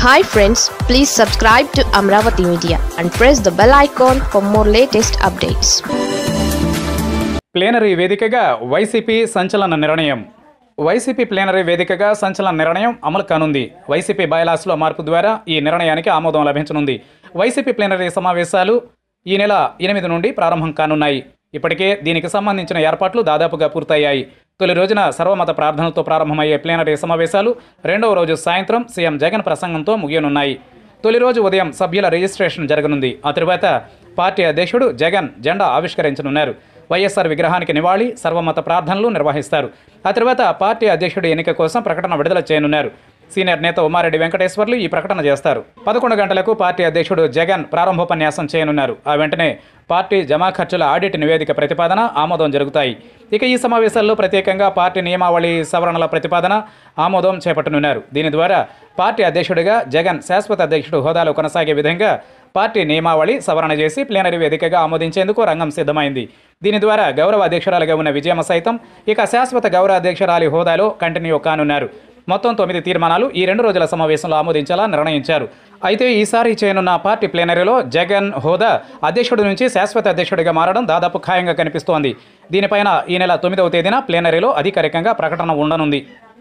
Hi friends, please subscribe to Amaravathi Media and press the bell icon for more latest updates. Plenary వేదికగా వైసీపీ సంచలన నిర్ణయం. YCP plenary వేదికగా సంచలన నిర్ణయం అమలు కానుంది. వైసీపీ బైలాస్లో మార్పు ద్వారా ఈ నిర్ణయానికి ఆమోదం లభించనుంది. వైసీపీ ప్లేనరీ సమావేశాలు ఈ నెల 8 నుండి ప్రారంభం కానున్నాయి. ఇప్పటికే దీనికి సంబంధించిన ఏర్పాట్లు దాదాపుగా పూర్తయ్యాయి. తొలి రోజున సర్వమత ప్రార్థనలతో ప్రారంభమయ్యే ప్లేనరీ సమావేశాలు రెండవ రోజు సాయంత్రం సీఎం జగన్ ప్రసంగంతో ముగియనున్నాయి. తొలి రోజు ఉదయం సభ్యుల రిజిస్ట్రేషన్ జరగనుంది. ఆ తరువాత పార్టీ అధ్యక్షుడు జగన్ జెండా ఆవిష్కరించనున్నారు. వైఎస్ఆర్ విగ్రహానికి నివాళి, సర్వమత ప్రార్థనలు నిర్వహిస్తారు. ఆ తర్వాత పార్టీ అధ్యక్షుడి ఎన్నిక కోసం ప్రకటన విడుదల చేయనున్నారు. సీనియర్ నేత ఉమారెడ్డి వెంకటేశ్వర్లు ఈ ప్రకటన చేస్తారు. 11 గంటలకు పార్టీ అధ్యక్షుడు జగన్ ప్రారంభోపన్యాసం చేయనున్నారు. ఆ వెంటనే పార్టీ జమా ఖర్చుల ఆడిట్ నివేదిక ప్రతిపాదన ఆమోదం జరుగుతాయి. ఇక ఈ సమావేశాల్లో ప్రత్యేకంగా పార్టీ నియమావళి సవరణల ప్రతిపాదన ఆమోదం చేపట్టనున్నారు. దీని ద్వారా పార్టీ అధ్యక్షుడిగా జగన్ శాశ్వత అధ్యక్షుడు హోదాలో కొనసాగే విధంగా పార్టీ నియమావళి సవరణ చేసి ప్లేనరీ వేదికగా ఆమోదించేందుకు రంగం సిద్ధమైంది. దీని ద్వారా గౌరవ అధ్యక్షురాలుగా ఉన్న విజయమ్మ సైతం ఇక శాశ్వత గౌరవ అధ్యక్షురాలి హోదాలో కంటిన్యూ కానున్నారు. మొత్తం 9 తీర్మానాలు ఈ 2 రోజుల సమావేశంలో ఆమోదించాలా నిర్ణయించారు. అయితే ఈసారి చేయనున్న పార్టీ ప్లేనరీలో జగన్ హోదా అధ్యక్షుడి నుంచి శాశ్వత అధ్యక్షుడిగా మారడం దాదాపు ఖాయంగా కనిపిస్తోంది. దీనిపైన ఈ నెల 9వ తేదీన ప్లేనరీలో అధికారికంగా ప్రకటన ఉండనుంది.